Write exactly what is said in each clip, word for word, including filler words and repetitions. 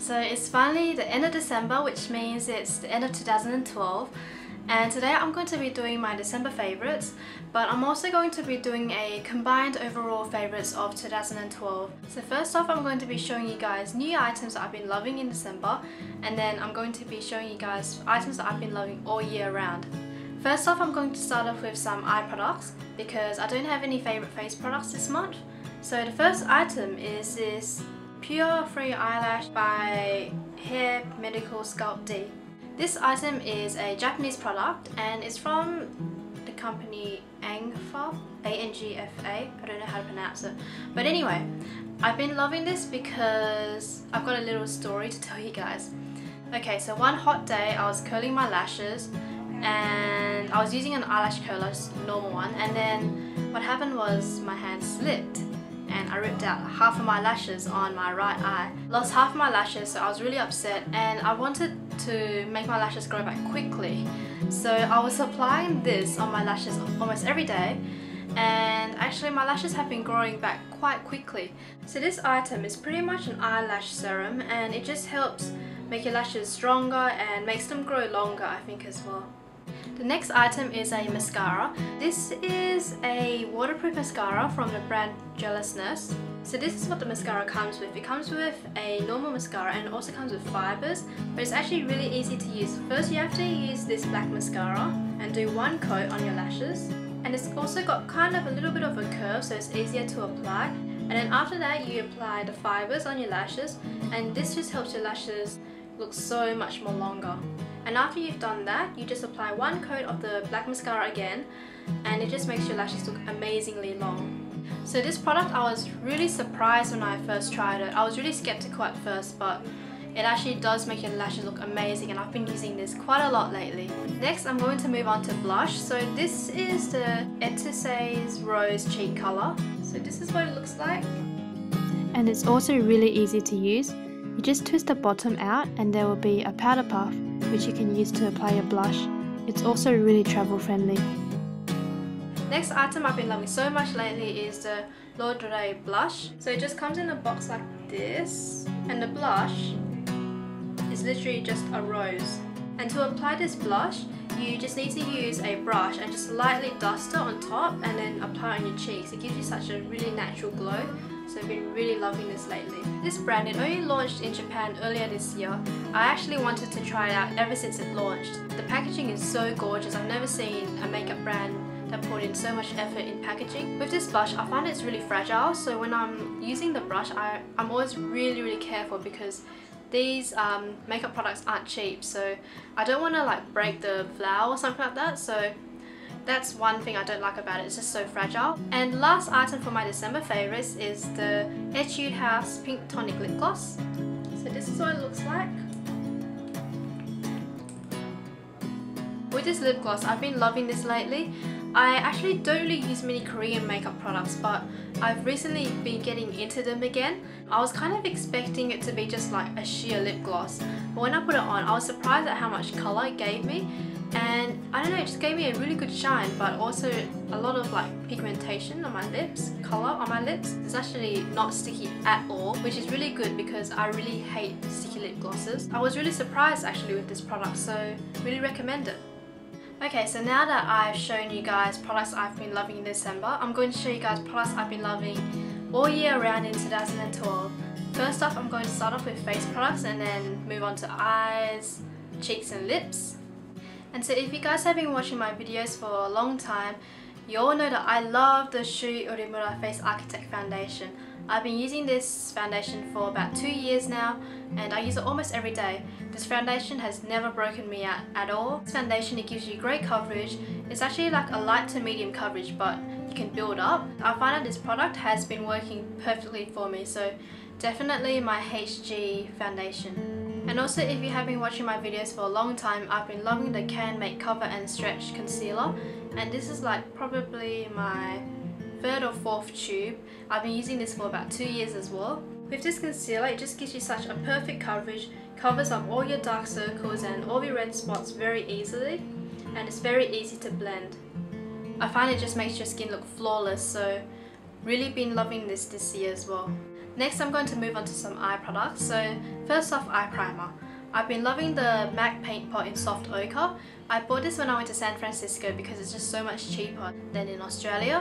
So it's finally the end of December, which means it's the end of two thousand twelve, and today I'm going to be doing my December favorites, but I'm also going to be doing a combined overall favorites of two thousand twelve. So first off, I'm going to be showing you guys new items that I've been loving in December, and then I'm going to be showing you guys items that I've been loving all year round. First off, I'm going to start off with some eye products because I don't have any favorite face products this month. So the first item is this Pure Free Eyelash by Hair Medical Sculpt D. This item is a Japanese product and it's from the company Angfa, A N G F A, I don't know how to pronounce it. But anyway, I've been loving this because I've got a little story to tell you guys. Okay, so one hot day I was curling my lashes and I was using an eyelash curler, normal one, and then what happened was my hand slipped and I ripped out half of my lashes on my right eye. Lost half of my lashes, so I was really upset and I wanted to make my lashes grow back quickly. So I was applying this on my lashes almost every day, and actually my lashes have been growing back quite quickly. So this item is pretty much an eyelash serum and it just helps make your lashes stronger and makes them grow longer, I think, as well. The next item is a mascara. This is a waterproof mascara from the brand Jealousness. So this is what the mascara comes with. It comes with a normal mascara and it also comes with fibers, but it's actually really easy to use. First you have to use this black mascara and do one coat on your lashes, and it's also got kind of a little bit of a curve, so it's easier to apply. And then after that you apply the fibers on your lashes, and this just helps your lashes look so much more longer. And after you've done that, you just apply one coat of the black mascara again, and it just makes your lashes look amazingly long. So this product, I was really surprised when I first tried it. I was really skeptical at first, but it actually does make your lashes look amazing, and I've been using this quite a lot lately. Next, I'm going to move on to blush. So this is the Etuse's Rose Cheek Color. So this is what it looks like. And it's also really easy to use. You just twist the bottom out and there will be a powder puff which you can use to apply your blush. It's also really travel friendly. Next item I've been loving so much lately is the Laudre blush. So it just comes in a box like this, and the blush is literally just a rose. And to apply this blush, you just need to use a brush and just lightly dust it on top and then apply it on your cheeks. It gives you such a really natural glow. So I've been really loving this lately. This brand, it only launched in Japan earlier this year. I actually wanted to try it out ever since it launched. The packaging is so gorgeous. I've never seen a makeup brand that put in so much effort in packaging. With this blush, I find it's really fragile, so when I'm using the brush, I, I'm always really really careful because these um, makeup products aren't cheap, so I don't want to like break the flower or something like that. So that's one thing I don't like about it, it's just so fragile. And last item for my December favorites is the Etude House Pink Tonic Lip Gloss. So this is what it looks like. With this lip gloss, I've been loving this lately. I actually don't really use many Korean makeup products, but I've recently been getting into them again. I was kind of expecting it to be just like a sheer lip gloss, but when I put it on, I was surprised at how much colour it gave me. And I don't know, it just gave me a really good shine, but also a lot of like pigmentation on my lips, colour on my lips. It's actually not sticky at all, which is really good because I really hate sticky lip glosses. I was really surprised actually with this product, so really recommend it. Okay, so now that I've shown you guys products I've been loving in December, I'm going to show you guys products I've been loving all year round in two thousand twelve. First off, I'm going to start off with face products and then move on to eyes, cheeks and lips. And so if you guys have been watching my videos for a long time, you all know that I love the Shu Uemura Face Architect Foundation. I've been using this foundation for about two years now and I use it almost every day. This foundation has never broken me out at all. This foundation, it gives you great coverage. It's actually like a light to medium coverage, but you can build up. I find that this product has been working perfectly for me, so definitely my H G foundation. And also, if you have been watching my videos for a long time, I've been loving the Can Make Cover and Stretch Concealer, and this is like probably my third or fourth tube. I've been using this for about two years as well. With this concealer, it just gives you such a perfect coverage, covers up all your dark circles and all your red spots very easily, and it's very easy to blend. I find it just makes your skin look flawless, so Really been loving this this year as well. Next I'm going to move on to some eye products. So first off, eye primer. I've been loving the MAC Paint Pot in Soft Ochre. I bought this when I went to San Francisco because it's just so much cheaper than in Australia.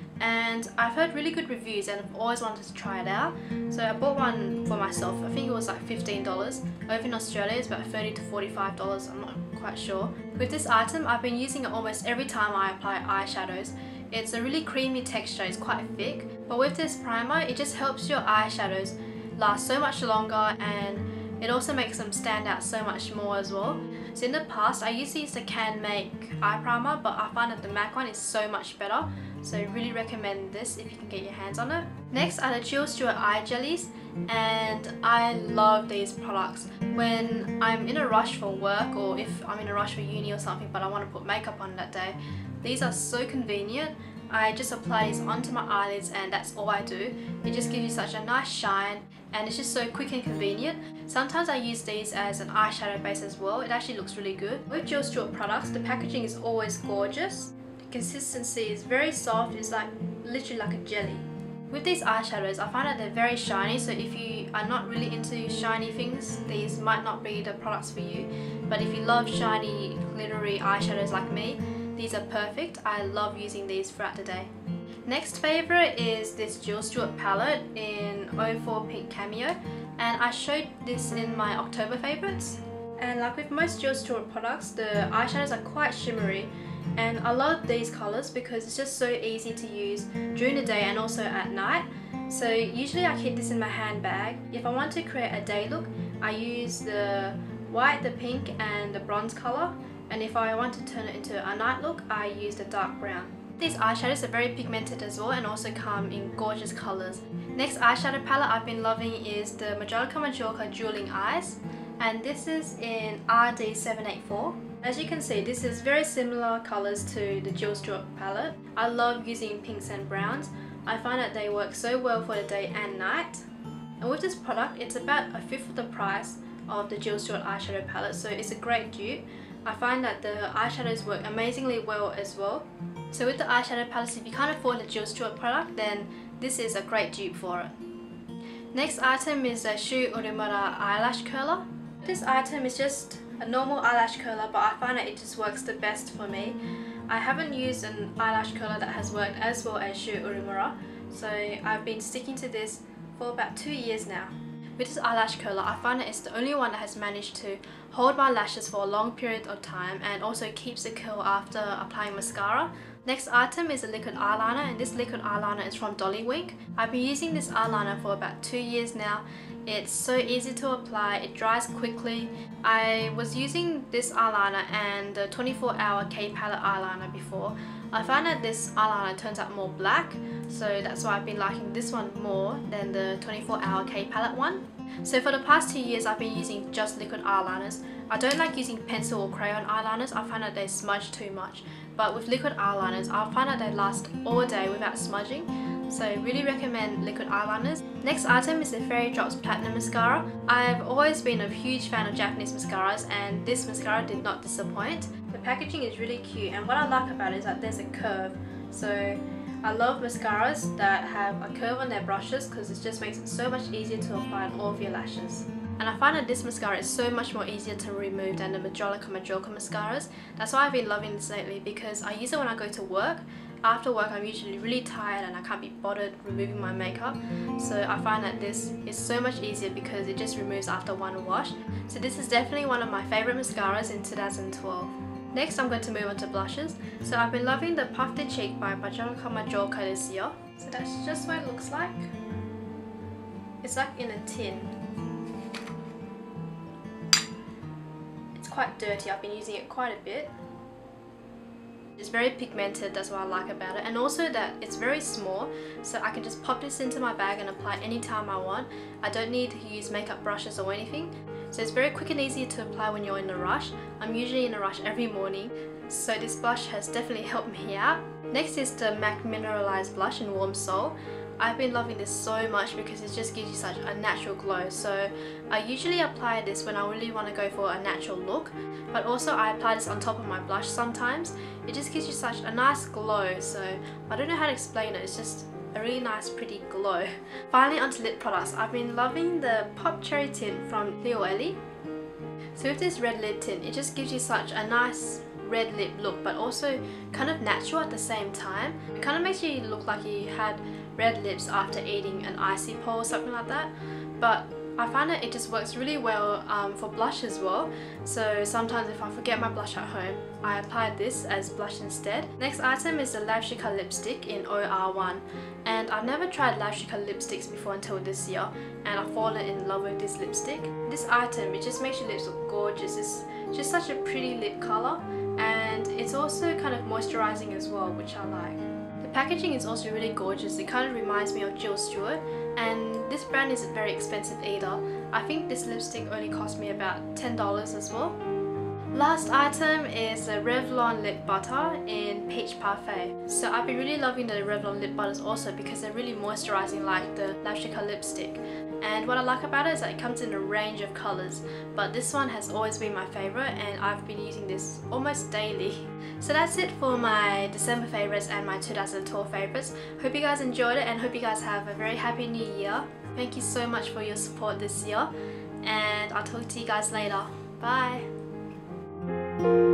And I've heard really good reviews and I've always wanted to try it out. So I bought one for myself. I think it was like fifteen dollars. Over in Australia it's about thirty to forty-five dollars, I'm not quite sure. With this item, I've been using it almost every time I apply eyeshadows. It's a really creamy texture, it's quite thick. But with this primer, it just helps your eyeshadows last so much longer, and it also makes them stand out so much more as well. So in the past, I used to use the Can Make eye primer, but I find that the MAC one is so much better. So I really recommend this if you can get your hands on it. Next are the Jill Stuart eye jellies, and I love these products. When I'm in a rush for work, or if I'm in a rush for uni or something but I want to put makeup on that day, these are so convenient. I just apply these onto my eyelids and that's all I do. It just gives you such a nice shine and it's just so quick and convenient. Sometimes I use these as an eyeshadow base as well. It actually looks really good. With Jill Stuart products, the packaging is always gorgeous. The consistency is very soft. It's like literally like a jelly. With these eyeshadows, I find that they're very shiny, so if you are not really into shiny things, these might not be the products for you. But if you love shiny, glittery eyeshadows like me, these are perfect. I love using these throughout the day. Next favourite is this Jill Stuart palette in oh four Pink Cameo, and I showed this in my October favourites. And like with most Jill Stuart products, the eyeshadows are quite shimmery, and I love these colours because it's just so easy to use during the day and also at night. So usually I keep this in my handbag. If I want to create a day look, I use the white, the pink and the bronze colour, and if I want to turn it into a night look, I use the dark brown. These eyeshadows are very pigmented as well and also come in gorgeous colours. Next eyeshadow palette I've been loving is the Majolica Majorca Dueling Eyes, and this is in R D seven eight four. As you can see, this is very similar colours to the Jill Stuart palette. I love using pinks and browns. I find that they work so well for the day and night. And with this product, it's about a fifth of the price of the Jill Stuart eyeshadow palette, so it's a great dupe. I find that the eyeshadows work amazingly well as well. So with the eyeshadow palettes, if you can't afford the Jill Stuart product, then this is a great dupe for it. Next item is the Shu Uemura eyelash curler. This item is just a normal eyelash curler, but I find that it just works the best for me. I haven't used an eyelash curler that has worked as well as Shu Uemura, so I've been sticking to this for about two years now. With this eyelash curler, I find that it's the only one that has managed to hold my lashes for a long period of time and also keeps the curl after applying mascara. Next item is a liquid eyeliner, and this liquid eyeliner is from Dolly Wink. I've been using this eyeliner for about two years now. It's so easy to apply, it dries quickly. I was using this eyeliner and the twenty-four hour K palette eyeliner before. I find that this eyeliner turns out more black, so that's why I've been liking this one more than the twenty-four hour K palette one. So for the past two years I've been using just liquid eyeliners. I don't like using pencil or crayon eyeliners. I find that they smudge too much. But with liquid eyeliners, I find that they last all day without smudging. So I really recommend liquid eyeliners. Next item is the Fairy Drops Platinum Mascara. I've always been a huge fan of Japanese mascaras, and this mascara did not disappoint. The packaging is really cute, and what I like about it is that there's a curve. So I love mascaras that have a curve on their brushes because it just makes it so much easier to apply on all of your lashes. And I find that this mascara is so much more easier to remove than the Majolica Majorca mascaras. That's why I've been loving this lately, because I use it when I go to work. After work I'm usually really tired and I can't be bothered removing my makeup. So I find that this is so much easier because it just removes after one wash. So this is definitely one of my favourite mascaras in two thousand twelve. Next I'm going to move on to blushes. So I've been loving the Puff the Cheek by Majolica Majorca this year. So that's just what it looks like. It's like in a tin. It's quite dirty, I've been using it quite a bit. It's very pigmented, that's what I like about it, and also that it's very small, so I can just pop this into my bag and apply anytime I want. I don't need to use makeup brushes or anything, so it's very quick and easy to apply when you're in a rush. I'm usually in a rush every morning, so this blush has definitely helped me out. Next is the MAC Mineralized Blush in Warm Soul. I've been loving this so much because it just gives you such a natural glow. So I usually apply this when I really want to go for a natural look, but also I apply this on top of my blush sometimes. It just gives you such a nice glow, so I don't know how to explain it. It's just a really nice pretty glow. Finally onto lip products. I've been loving the Pop Cherry Tint from Leo Ellie. So with this red lip tint, it just gives you such a nice red lip look, but also kind of natural at the same time. It kind of makes you look like you had red lips after eating an icy pole or something like that. But I find that it just works really well um, for blush as well. So sometimes if I forget my blush at home, I apply this as blush instead. Next item is the Lavshika lipstick in O R one. And I've never tried Lavshika lipsticks before until this year, and I've fallen in love with this lipstick. This item, it just makes your lips look gorgeous. It's just such a pretty lip colour, and it's also kind of moisturising as well, which I like. The packaging is also really gorgeous. It kind of reminds me of Jill Stewart, and this brand isn't very expensive either. I think this lipstick only cost me about ten dollars as well. Last item is the Revlon lip butter in Peach Parfait. So I've been really loving the Revlon lip butters also because they're really moisturising like the Lavshika lipstick. And what I like about it is that it comes in a range of colours, but this one has always been my favourite and I've been using this almost daily. So that's it for my December favourites and my two thousand twelve favourites. Hope you guys enjoyed it and hope you guys have a very happy new year. Thank you so much for your support this year, and I'll talk to you guys later. Bye!